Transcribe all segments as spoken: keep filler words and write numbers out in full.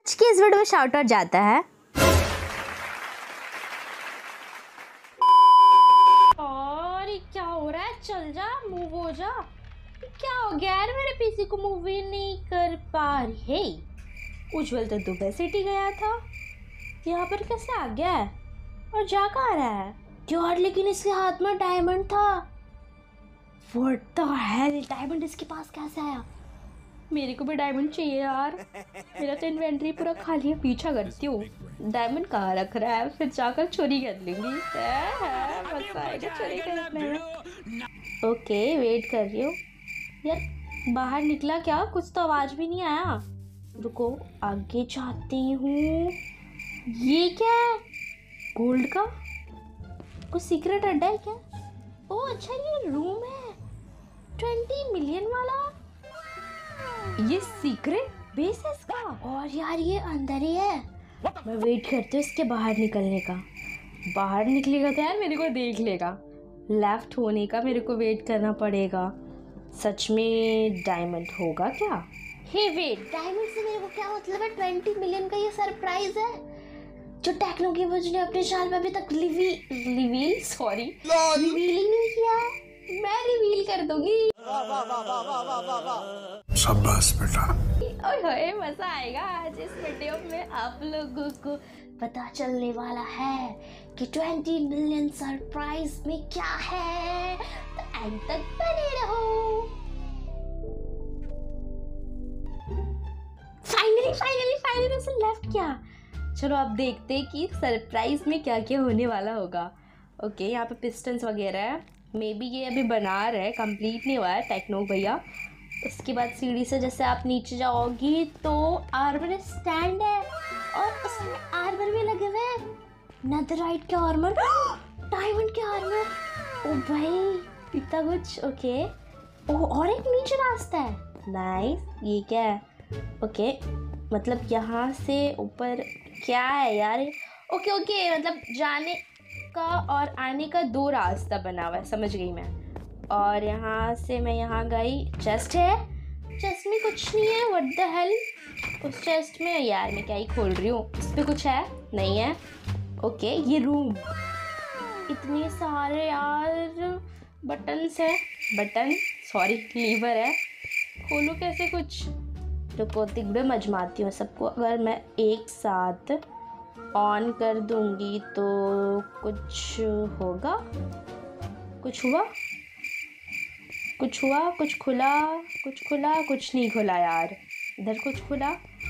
आज की इस वीडियो में शाउट आउट जाता है। और क्या हो रहा है? चल जा, मूव हो जा। क्या हो गया यार, मेरे पीसी को मूव ही नहीं कर पा रही। उज्जवल तो दुबई सिटी गया था, यहाँ पर कैसे आ गया है और जा कहाँ रहा है यार? लेकिन इसके हाथ में डायमंड था। व्हाट द हेल, डायमंड इसके पास कैसे आया? मेरे को भी डायमंड चाहिए यार, मेरा तो इन्वेंटरी पूरा खाली है। पीछा करती हूँ, डायमंड कहाँ रख रहा है, फिर जाकर चोरी कर लूंगी। मजा आएगा चोरी करने में। ओके, वेट कर रही हूँ यार। बाहर निकला क्या? कुछ तो आवाज भी नहीं आया। रुको, आगे जाती हूँ। ये क्या है? गोल्ड का कुछ सीक्रेट अड्डा है क्या? ओह अच्छा, ये रूम है ट्वेंटी मिलियन वाला। ये सीक्रेट बेस है इसका। और यार ये अंदर ही है। मैं वेट करती हूँ इसके बाहर निकलने का। बाहर निकलेगा तो यार मेरे को देख लेगा। लेफ्ट होने का मेरे को वेट करना पड़ेगा। सच में डायमंड होगा क्या? हे वेट, डायमंड से मेरे को क्या मतलब है? ट्वेंटी मिलियन का ये सरप्राइज है जो टेक्नो गेमर्स ने अपने चैनल में अभी तक रिवील सॉरी रिवील ही नहीं किया। मैं रिवील कर दूंगी। शाबाश बेटा। ओए मजा आएगा। आज इस वीडियो में आप लोगों को पता चलने वाला है कि ट्वेंटी मिलियन सरप्राइज में क्या है, तो एंड तक बने रहो। फाइनली फाइनली फाइनली उसे लेफ्ट किया। चलो अब देखते हैं कि सरप्राइज में क्या क्या होने वाला होगा। ओके, यहाँ पे पिस्टन्स वगैरह है। मे बी ये अभी बना रहे, कंप्लीट नहीं हुआ है टेक्नो भैया। उसके बाद सीढ़ी से जैसे आप नीचे जाओगी तो आर्मर स्टैंड है और उसमें आर्मर भी लगे हुए हैं। नेदरराइट के आर्मर, डायमंड के आर्मर। ओ भाई इतना कुछ। ओके, ओ और एक नीचे रास्ता है। नाइस। ये क्या है? ओके, मतलब यहाँ से ऊपर क्या है यार? ओके ओके, मतलब जाने का और आने का दो रास्ता बना हुआ है, समझ गई मैं। और यहाँ से मैं यहाँ गई। चेस्ट है, चेस्ट में कुछ नहीं है। व्हाट द हेल, उस चेस्ट में यार मैं क्या ही खोल रही हूँ? इस पे कुछ है? नहीं है। ओके, ये रूम, इतने सारे यार बटन्स है। बटन सॉरी लीवर है। खोलो कैसे कुछ? रुको, तिगड़े मजमाती हूँ सबको। अगर मैं एक साथ ऑन कर दूंगी तो कुछ होगा? कुछ हुआ? कुछ हुआ? कुछ खुला? कुछ खुला? कुछ नहीं खुला यार। इधर कुछ खुला?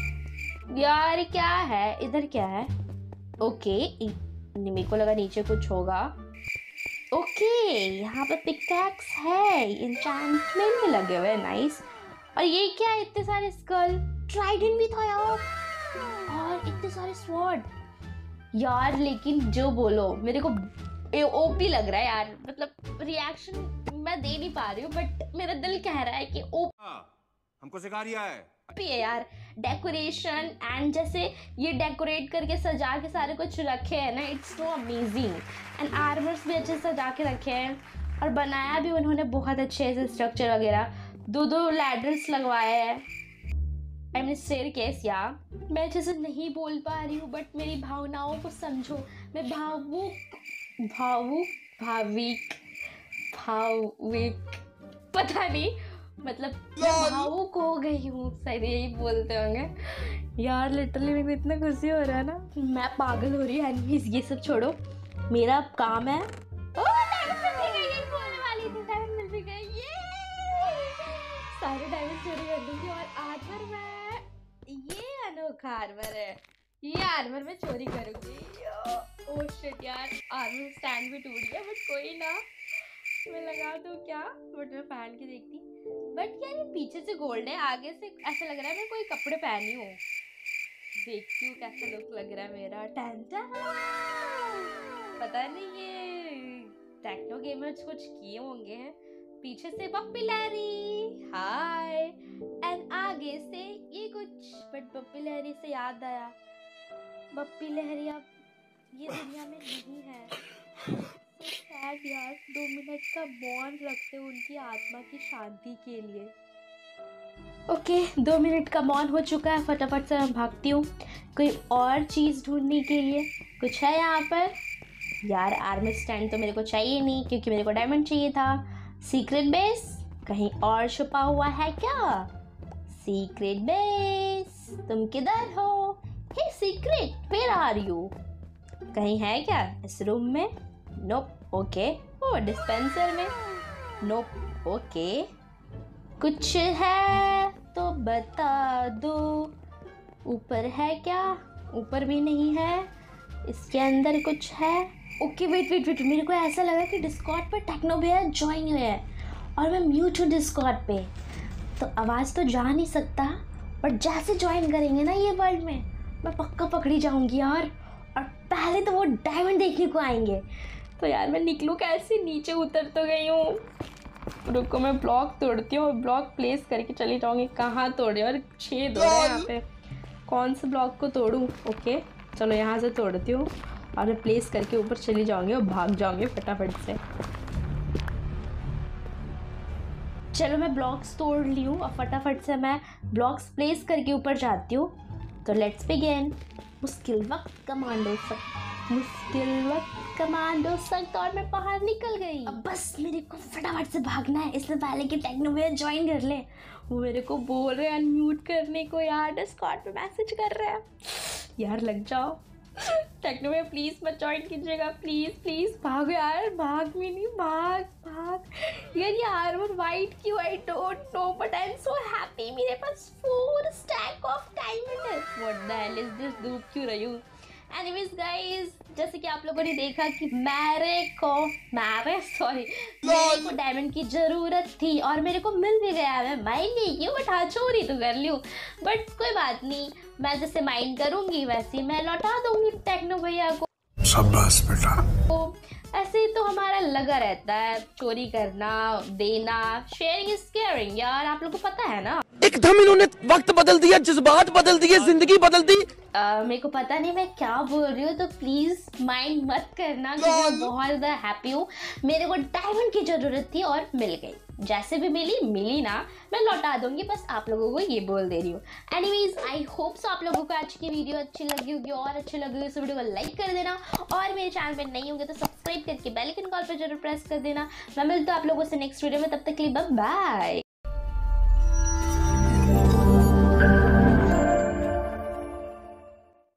यार क्या है इधर? क्या है? ओके, मेरे को लगा नीचे कुछ होगा। ओके, यहाँ पे पिकैक्स है, एन्चेंटमेंट में लगे हुए। नाइस। और ये क्या है? इतने सारे स्कल, ट्राइडेंट भी था यार, और इतने सारे स्वॉर्ड यार। लेकिन जो बोलो, मेरे को ओपी लग रहा है यार। मतलब रिएक्शन मैं दे नहीं पा रही हूँ, बट मेरा दिल कह रहा है कि ओपी हमको सिखा रिया है है यार। डेकोरेशन एंड जैसे ये डेकोरेट करके सजा के सारे कुछ रखे हैं ना, it's so amazing. And armours भी अच्छे से सजा के रखे हैं और बनाया भी उन्होंने बहुत अच्छे से, स्ट्रक्चर वगैरह। दो दो लैडर्स लगवाए हैं। I mean staircase. या मैं अच्छे से नहीं बोल पा रही हूँ, बट मेरी भावनाओं को समझो। मैं भावुक भावुक भाविक भाविक पता नहीं, मतलब मैं भावुक हो गई हूँ, शायद यही बोलते होंगे यार। लिटरली मेरे को इतना खुशी हो रहा है ना, मैं पागल हो रही हूँ। एनीवेज ये सब छोड़ो, मेरा काम है। ओ डायमंड मिल भी गई, यही बोलने वाली थी। डायमंड मिल भी गई, ये सारे डायमंड चोरी कर दूंगी। और आर्मर में ये अनोखा आर्मर है, ये आर्मर में चोरी करूंगी। ओह शिट यार, आर्मर स्टैंड भी टूट गया, बट कोई ना, मैं लगा दूं क्या? बट मैं पहन के देखती। बट यार ये पीछे से गोल्ड है, आगे से ऐसा लग रहा है मैं कोई कपड़े पहनी हूँ। देखती हूँ कैसा लुक लग रहा है मेरा। टैंटा, पता नहीं ये टेक्नो गेमर्स कुछ किए होंगे। पीछे से पप्पी लहरी हाय, एंड आगे से ये कुछ। बट पप्पी लहरी से याद आया, पप्पी लहरी अब ये दुनिया में नहीं है। तो सैड यार। दो मिनट का मौन रखते उनकी आत्मा की शांति के लिए। ओके दो मिनट का मौन हो चुका है, फटाफट से मैं भागती हूँ कोई और चीज़ ढूंढने के लिए। कुछ है यहाँ पर? यार आर्मी स्टैंड तो मेरे को चाहिए नहीं क्योंकि मेरे को डायमंड चाहिए था। सीक्रेट बेस कहीं और छुपा हुआ है क्या? सीक्रेट बेस तुम किधर हो? Hey secret where are you? कहीं है क्या इस रूम में? नोप। ओके ओ डिस्पेंसर में? नोप। ओके कुछ है तो बता दो। ऊपर है क्या? ऊपर भी नहीं है। इसके अंदर कुछ है? ओके वेट वेट वेट मेरे को ऐसा लगा कि डिस्कॉर्ड पर टेक्नो भैया ज्वाइन हुए हैं और मैं म्यूट हूँ डिस्कॉर्ड पे, तो आवाज़ तो जा नहीं सकता, बट जैसे ज्वाइन करेंगे ना ये वर्ल्ड में मैं पक्का पकड़ी जाऊंगी यार। और पहले तो वो डायमंड देखने को आएंगे। तो यार मैं निकलूँ कैसे? नीचे उतर तो गई हूँ। रुको मैं ब्लॉक तोड़ती हूँ और ब्लॉक प्लेस करके चली जाऊँगी। कहाँ तोड़े? और छेद हो रहे हैं यहाँ पे। कौन से ब्लॉक को तोड़ूँ? ओके चलो यहाँ से तोड़ती हूँ और मैं प्लेस करके ऊपर चली जाऊँगी और भाग जाऊँगी फटाफट से। चलो मैं ब्लॉक्स तोड़ ली हूँ और फटाफट से मैं ब्लॉक्स प्लेस करके ऊपर जाती हूँ। तो लेट्स बिगिन। मुश्किल वक्त कमांडो सख्त, मुश्किल वक्त कमांडो सख्त, और मैं बाहर निकल गई। अब बस मेरे को फटाफट से भागना है, इससे पहले कि टेक्नो भैया ज्वाइन कर ले। वो मेरे को बोल रहे हैं अनम्यूट करने को यार, डिस्कॉर्ड पे मैसेज कर रहे हैं। यार लग जाओ टेक्नो भैया प्लीज़ मत ज्वाइन कीजिएगा, प्लीज़ प्लीज़ भागो यार। भाग भी नहीं, भाग भाग यार। ये आर्मर वाइट क्यों? I don't know but I am so happy. मेरे पास फोर स्टैक ऑफ डायमंड है। What the hell is this? डूब क्यों रही हूँ? एनीवेज गाइस, जैसे कि आप लोगों ने देखा कि मेरे को मेरे सॉरी मेरे को डायमंड की ज़रूरत थी और मेरे को मिल भी गया। मैं माइंड नहीं की हूँ बट हाँ चोरी तो कर ली हूँ, बट कोई बात नहीं, मैं जैसे माइंड करूँगी वैसे मैं लौटा दूँगी टेक्नो भैया को। शाबाश बेटा। तो ऐसे ही तो हमारा लगा रहता है, चोरी करना, देना, शेयरिंग इज केयरिंग यार, आप लोगों को पता है ना। एकदम इन्होंने वक्त बदल दिया, जज्बात बदल दिए, जिंदगी बदल दी। Uh, मेरे को पता नहीं मैं क्या बोल रही हूँ, तो प्लीज़ माइंड मत करना क्योंकि मैं बहुत ज़्यादा हैप्पी हूँ। मेरे को डायमंड की ज़रूरत थी और मिल गई। जैसे भी मिली मिली ना, मैं लौटा दूंगी, बस आप लोगों को ये बोल दे रही हूँ। एनीवेज आई होप सो आप लोगों को आज की वीडियो अच्छी लगी होगी, और अच्छी लगी होगी तो वीडियो को लाइक कर देना, और मेरे चैनल पे नहीं होंगे तो सब्सक्राइब करके बेल आइकन कॉल पर जरूर प्रेस कर देना। मैं मिलती हूँ आप लोगों से नेक्स्ट वीडियो में, तब तक के लिए बाय बाय।